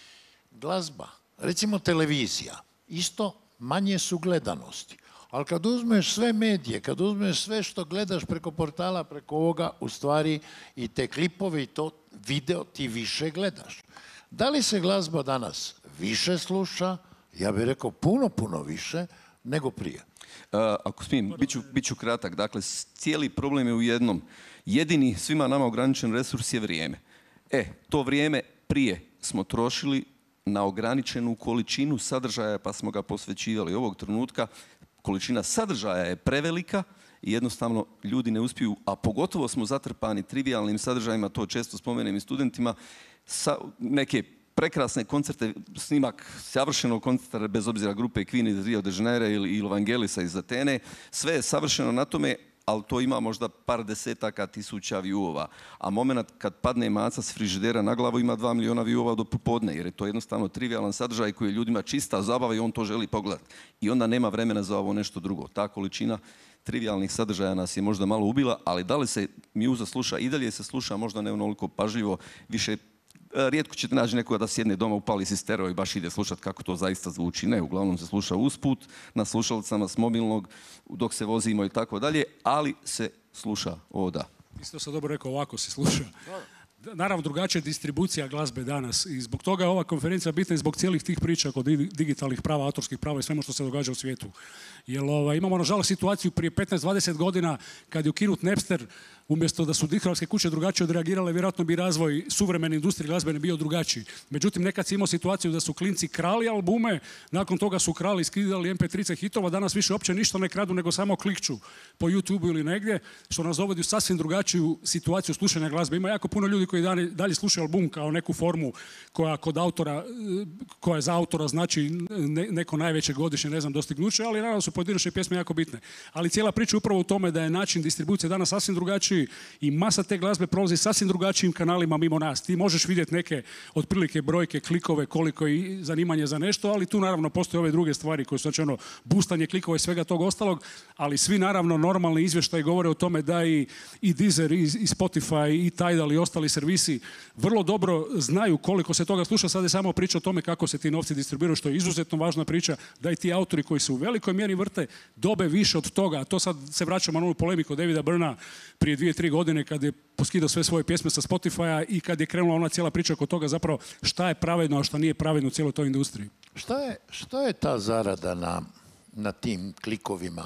Glazba, recimo televizija, isto manje su gledanosti. Ali kad uzmeš sve medije, kad uzmeš sve što gledaš preko portala, preko ovoga, u stvari i te klipove i to video ti više gledaš. Da li se glazba danas više sluša? Ja bih rekao puno, puno više nego prije. Uh, ako smijem, bit ću, bit ću kratak. Dakle, cijeli problem je u jednom. Jedini svima nama ograničen resurs je vrijeme. E, to vrijeme prije smo trošili na ograničenu količinu sadržaja, pa smo ga posvećivali. Ovog trenutka količina sadržaja je prevelika i jednostavno ljudi ne uspiju, a pogotovo smo zatrpani trivijalnim sadržajima, to često spomenem i studentima, sa neke prekrasne koncerte, snimak savršenog koncerta, bez obzira grupe Queen iz Rio de Janeiro ili, ili Vangelisa iz Atene, sve je savršeno na tome, ali to ima možda par desetaka tisuća viewova. A moment kad padne maca s frižidera na glavu ima dva miliona viewova do popodne, jer je to jednostavno trivialan sadržaj koji je ljudima čista zabava i on to želi pogledati. I onda nema vremena za ovo nešto drugo. Ta količina trivialnih sadržaja nas je možda malo ubila, ali da li se muza sluša? I dalje se sluša, možda ne onoliko pažljivo, više. Rijetko ćete naći nekoga da sjedne doma, upali si stereo i baš ide slušati kako to zaista zvuči. Ne, uglavnom se sluša usput, na slušalicama s mobilnog, dok se vozimo i tako dalje, ali se sluša, o da. Isto sam dobro rekao, ovako se sluša. Naravno, drugačija je distribucija glazbe danas i zbog toga je ova konferencija bitna i zbog cijelih tih priča kod digitalnih prava, autorskih prava i svemu što se događa u svijetu. Jer ovaj, imamo nažalost situaciju prije petnaest dvadeset godina kad je ukinut Napster, umjesto da su digitalske kuće drugačije odreagirale, vjerojatno bi razvoj suvremene industrije glazbene bio drugačiji. Međutim, nekad si imao situaciju da su klinci krali albume, nakon toga su krali i skidali em pe trice hitova, danas više uopće ništa ne kradu nego samo klikću po YouTubeu ili negdje, što nas dovodi u sasvim drugačiju situaciju slušanja glazbe. Ima jako puno ljudi koji dalje, dalje slušaju album kao neku formu koja kod autora, koja za autora znači ne, neko najveće godišnje, ne znam, dostignuće, ali naravno su pojedinačne pjesme jako bitne. Ali cijela priča je upravo u tome da je način distribucije danas sasvim drugačiji i masa te glazbe prolazi sasvim drugačijim kanalima mimo nas. Ti možeš vidjeti neke otprilike brojke, klikove, koliko je zanimanje za nešto, ali tu naravno postoje ove druge stvari koje su znači ono boostanje klikova i svega tog ostalog, ali svi naravno normalni izvještaji govore o tome da i, i Deezer, i, i Spotify, i Tidal i ostali servisi vrlo dobro znaju koliko se toga sluša. Sad je samo priča o tome kako se ti novci distribuiraju, što je izuzetno važna priča, da i ti autori koji su u velikoj mjeri vrte dobe više od toga. A to sad se vraćamo na onu polemiku Davida Byrna prije dvije, tri godine kad je poskidao sve svoje pjesme sa Spotify-a i kad je krenula ona cijela priča oko toga zapravo šta je pravedno, a šta nije pravedno u cijeloj toj industriji. Šta je, šta je ta zarada na, na tim klikovima,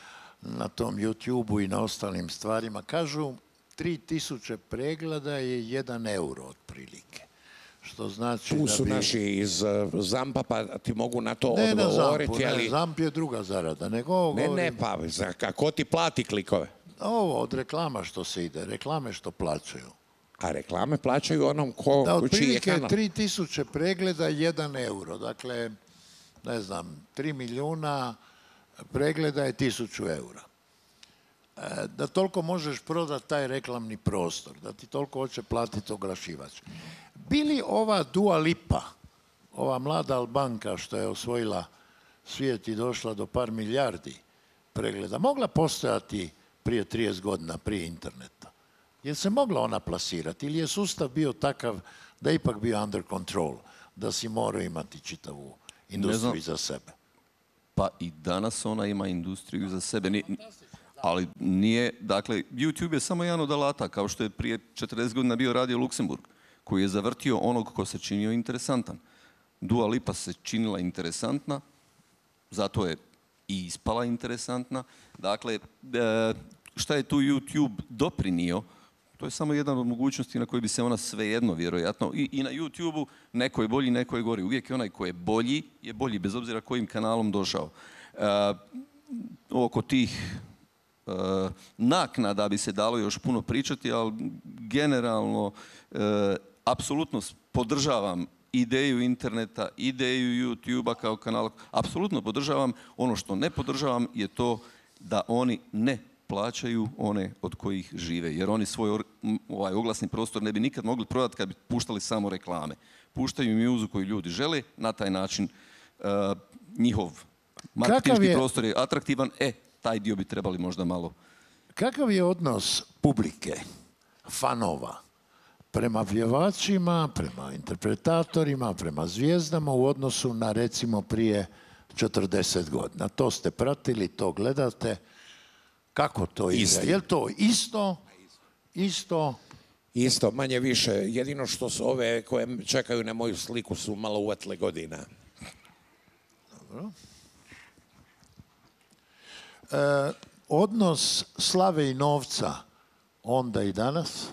na tom YouTubeu i na ostalim stvarima? Kažu tri tisuće pregleda je jedan euro otprilike. Što znači tu su da bi... naši iz uh, Zampa, pa ti mogu na to ne odgovoriti. Na Zampu, ali... ne, Zamp je druga zarada. Nego ne, govorim... ne, pa za kako ti plati klikove? Ovo, od reklama što se ide, reklame što plaćaju. A reklame plaćaju onom ko, da, ko čiji je kanal. Otprilike tri tisuće pregleda, jedan euro. Dakle, ne znam, tri milijuna pregleda je tisuću eura. E, da toliko možeš prodati taj reklamni prostor, da ti toliko hoće platiti oglašivač. Bili ova Dua Lipa, ova mlada Albanka što je osvojila svijet i došla do par milijardi pregleda, mogla postojati prije trideset godina, prije interneta? Je se mogla ona plasirati ili je sustav bio takav da je ipak bio under control, da si morao imati čitavu industriju za sebe? Pa i danas ona ima industriju za sebe. Ni, ali nije, dakle, YouTube je samo jedan od alata, kao što je prije četrdeset godina bio Radio Luksemburg, koji je zavrtio onog ko se činio interesantan. Dua Lipa se činila interesantna, zato je i ispala interesantna. Dakle, šta je tu YouTube doprinio? To je samo jedna od mogućnosti na kojoj bi se ona svejedno, vjerojatno, i, i na YouTube-u neko je bolji, neko je gori. Uvijek je onaj ko je bolji, je bolji, bez obzira kojim kanalom došao. E, oko tih e, naknada bi se dalo još puno pričati, ali generalno, e, apsolutno podržavam ideju interneta, ideju YouTube-a kao kanala. Apsolutno podržavam. Ono što ne podržavam je to da oni ne plaćaju one od kojih žive. Jer oni svoj ovaj oglasni prostor ne bi nikad mogli prodati kad bi puštali samo reklame. Puštaju muziku koju ljudi žele, na taj način uh, njihov marketinški je prostor je atraktivan, e, taj dio bi trebali možda malo. Kakav je odnos publike, fanova, prema pjevačima, prema interpretatorima, prema zvijezdama u odnosu na, recimo, prije četrdeset godina? To ste pratili, to gledate. Kako to ide? Je li to isto? Isto? Isto, manje više. Jedino što su ove koje čekaju na moju sliku su malo uvatile godina. Dobro. E, odnos slave i novca onda i danas,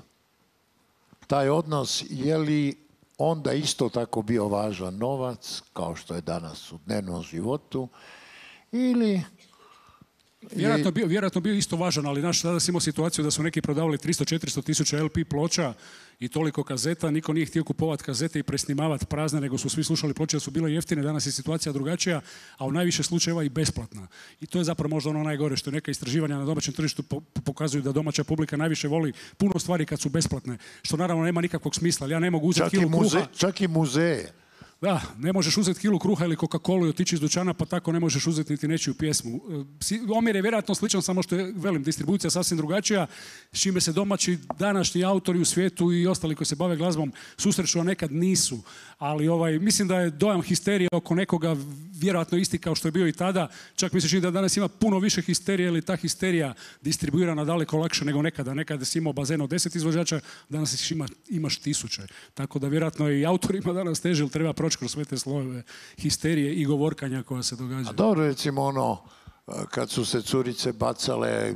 taj odnos, je li onda isto tako bio važan novac, kao što je danas u dnevnom životu, ili... Vjerojatno bio, vjerojatno bio isto važan, ali naš danas imao situaciju da su neki prodavali tristo do četiristo tisuća L P ploča i toliko kazeta, niko nije htio kupovati kazete i presnimavati prazne, nego su svi slušali ploče da su bile jeftine. Danas je situacija drugačija, a u najviše slučajeva i besplatna. I to je zapravo možda ono najgore, što neka istraživanja na domaćem tržištu pokazuju da domaća publika najviše voli puno stvari kad su besplatne, što naravno nema nikakvog smisla, ali ja ne mogu uzeti kilu kruha. Čak i muzeje. Da, ne možeš uzeti kilu kruha ili Coca-Colu i otići iz dućana, pa tako ne možeš uzeti niti nečiju pjesmu. Omjer je vjerojatno sličan, samo što je, velim, distribucija sasvim drugačija, s čime se domaći današnji autori u svijetu i ostali koji se bave glazbom susreću, a nekad nisu. Ali ovaj, mislim da je dojam histerije oko nekoga vjerojatno isti kao što je bio i tada. Čak mi se čini da danas ima puno više histerije, ili ta histerija distribuirana daleko lakše nego nekada. Nekada si imao bazen od deset izvođača, danas ima, imaš tisuće. Tako da vjerojatno i autorima danas teže, ili treba proći kroz sve te slojeve histerije i govorkanja koja se događa. A dobro, recimo ono, kad su se curice bacale,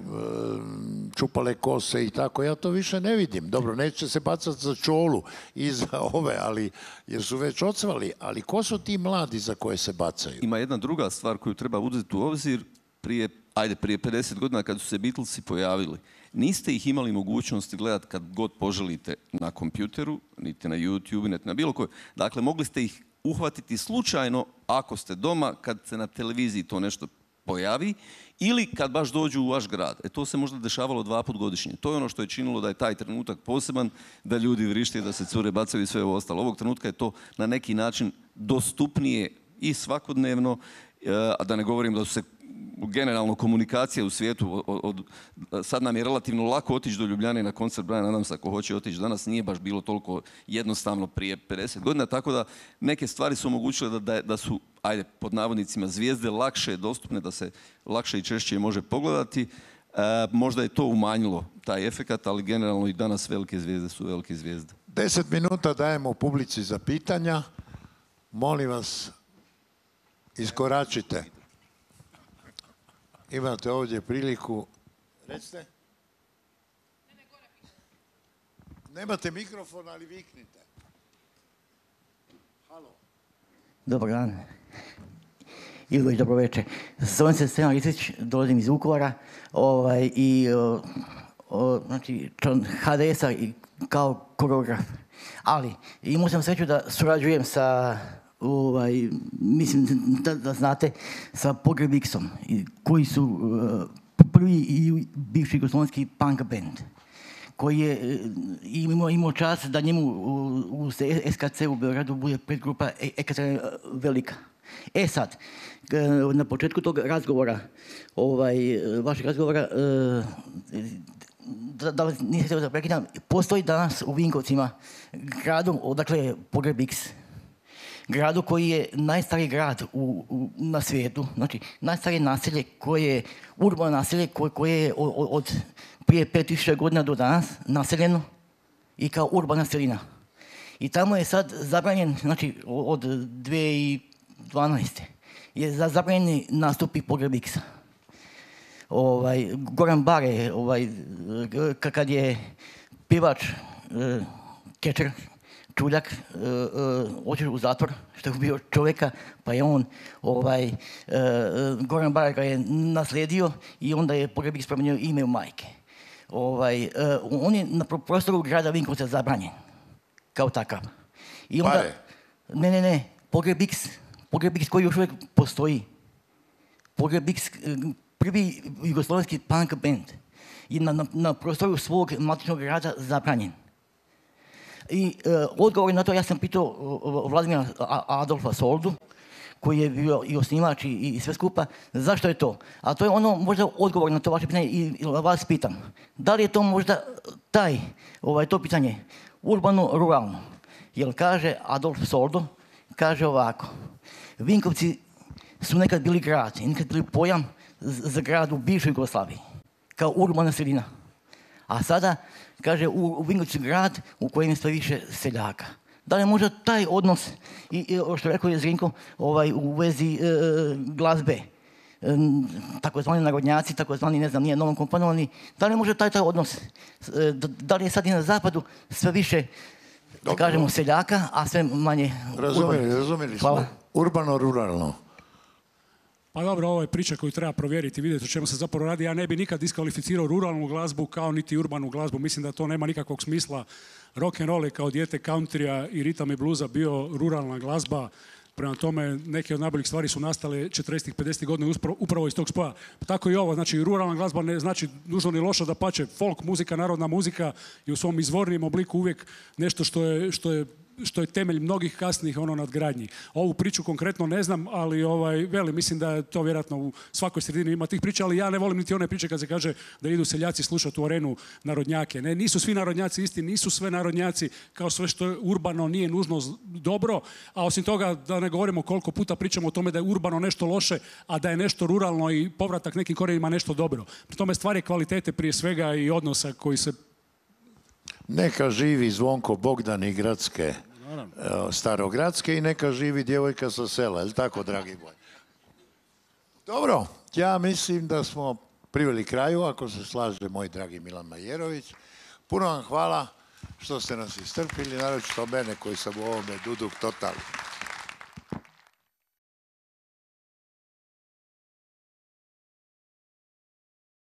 čupale kose i tako, ja to više ne vidim. Dobro, neće se bacati za čolu iza ove, ali, jer su već ocvali, ali ko su ti mladi za koje se bacaju? Ima jedna druga stvar koju treba uzeti u obzir. Prije, ajde, prije pedeset godina kad su se Beatlesi pojavili, niste ih imali mogućnosti gledati kad god poželite na kompjuteru, niti na YouTube, niti na bilo koje. Dakle, mogli ste ih uhvatiti slučajno ako ste doma, kad se na televiziji to nešto pojavi, ili kad baš dođu u vaš grad. E to se možda dešavalo dva put godišnje. To je ono što je činilo da je taj trenutak poseban, da ljudi vrište, da se cure bacaju i sve ovo ostalo. Ovog trenutka je to na neki način dostupnije i svakodnevno, a da ne govorim da su se generalno komunikacija u svijetu, od, od, sad nam je relativno lako otići do Ljubljane na koncert Briana Adamsa ako hoće otići. Danas nije baš bilo toliko jednostavno prije pedeset godina, tako da neke stvari su omogućile da, da, da su, ajde, pod navodnicima, zvijezde lakše dostupne, da se lakše i češće može pogledati. E, možda je to umanjilo taj efekat, ali generalno i danas velike zvijezde su velike zvijezde. Deset minuta dajemo publici za pitanja. Molim vas, iskoračite. Imate ovdje priliku. Recite. Nemate mikrofon, ali viknite. Halo. Dobar dan. Ilgović, dobro večer. Zovem se Stevan Listić, dolazim iz Vukovara. Ovaj, i, o, o, znači, H D S-a i kao koreograf. Ali imao sam sreću da surađujem sa, ovaj, mislim da, da znate, sa Pogreb X-om, koji su uh, prvi i bivši jugoslovenski punk band. koji je imao, imao čast da njemu u, u S K C u Beogradu bude predgrupa Ekaterina Velika. E sad, na početku tog razgovora, ovaj, vašeg razgovora, da, da vas nisam htio da prekidam, postoji danas u Vinkovcima gradu, odakle je Pogreb X, gradu koji je najstariji grad u, u, na svijetu, znači najstarije naselje koje je, urbano naselje koje, koje je od, od prije pet tisuća godina do danas naseljeno i kao urbana selina. I tamo je sad zabranjen, znači od dvije tisuće dvanaeste. je zabranjeni nastupi Pogreb X-a. Ovaj, Goran Bare, ovaj, kad je pivač eh, Kečer, Čuljak, eh, eh, otišao u zatvor, što je ubio čovjeka, pa je on, ovaj, eh, Goran Bare ga je naslijedio i onda je Pogreb X promijenio ime u majke. Ovaj, eh, on je na prostoru grada Vinkovca zabranjen, kao takav. I onda, Bare? Ne, ne, ne, Pogreb X, Pogreb X koji još uvijek postoji. Pogreb X, prvi jugoslovenski punk band, je na, na, na prostoru svog matičnog grada zabranjen. I e, odgovor na to ja sam pitao Vladimira Adolfa Soldu, koji je bio i osnivač i, i sve skupa, zašto je to? A to je ono možda odgovor na to vaše pitanje i, i vas pitam. Da li je to možda taj, ovaj, to pitanje, urbano-ruralno? Jer kaže Adolf Soldo, kaže ovako, Vinkovci su nekad bili grad i nekad bili pojam za grad u bivšoj Jugoslaviji, kao urbana sredina. A sada, kaže, u, u Vinkovci grad u kojem je sve više seljaka. Da li je možda taj odnos, i, i što rekao je Zrinko, ovaj, u vezi e, glazbe, e, takozvani narodnjaci, takozvani, ne znam, nije novom komponovani, da li je možda taj, taj odnos, e, da li je sad i na zapadu sve više, da kažemo, seljaka, a sve manje Razumeli, razumeli smo. Urbano-ruralno. Pa dobro, ovo je priča koju treba provjeriti, vidjeti o čemu se zapravo radi. Ja ne bi nikad diskvalificirao ruralnu glazbu kao niti urbanu glazbu. Mislim da to nema nikakvog smisla. Rock and roll je kao dijete countrya i ritam i bluza bio ruralna glazba. Prema tome, neke od najboljih stvari su nastale četrdesetih, pedesetih godina upravo iz tog spoja. Tako i ovo, znači ruralna glazba ne znači nužno ni loša, dapače, folk muzika, narodna muzika je u svom izvornijem obliku uvijek nešto što je, što je što je temelj mnogih kasnijih ono nadgradnji. Ovu priču konkretno ne znam, ali ovaj, veli, mislim da je to vjerojatno u svakoj sredini ima tih priča, ali ja ne volim niti one priče kad se kaže da idu seljaci slušati u arenu narodnjake. Ne, nisu svi narodnjaci isti, nisu sve narodnjaci kao sve što je urbano nije nužno dobro, a osim toga da ne govorimo koliko puta pričamo o tome da je urbano nešto loše, a da je nešto ruralno i povratak nekim korijenima nešto dobro. Pri tome stvar je kvalitete prije svega i odnosa koji se... Neka živi Zvonko Bogdan i gradske, starogradske i neka živi djevojka sa sela, je li tako, dragi moji? Dobro, ja mislim da smo priveli kraju, ako se slaže moj dragi Milan Majerović. Puno vam hvala što ste nas istrpili, naročito mene koji sam u ovome duduk total.